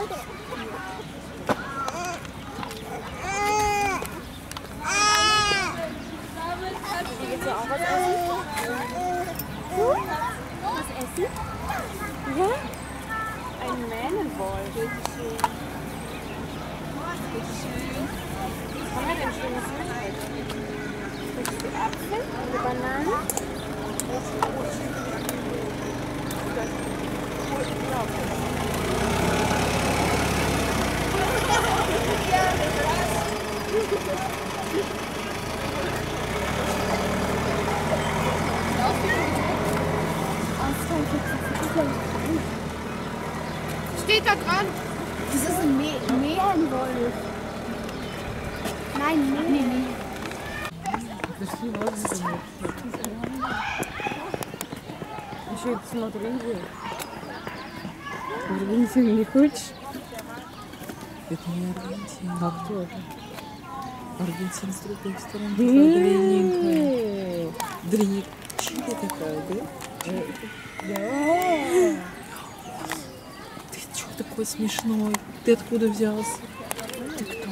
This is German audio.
Willst du auch was essen? Du? Was essen? Ja? Ein Mähnenwoll. Richtig schön. Richtig schön. Was haben wir denn schönes Mittag? Willst du Apfel? Eine Banane? Steht da dran? Das ist ein Mähnenwoll. Nein, nee. Еще это смотрю. Аргентину не хочешь? Это не Аргентина. А кто это? Аргентина с другой стороны. Такая длинненькая. Длинненькая такая, да? Да. Ты что такой смешной? Ты откуда взялся? Ты кто?